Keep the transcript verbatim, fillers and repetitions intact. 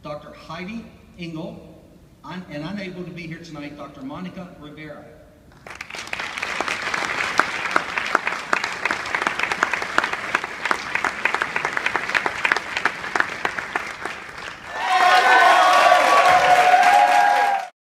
Doctor Heidi Engel, and unable to be here tonight, Doctor Monica Rivera.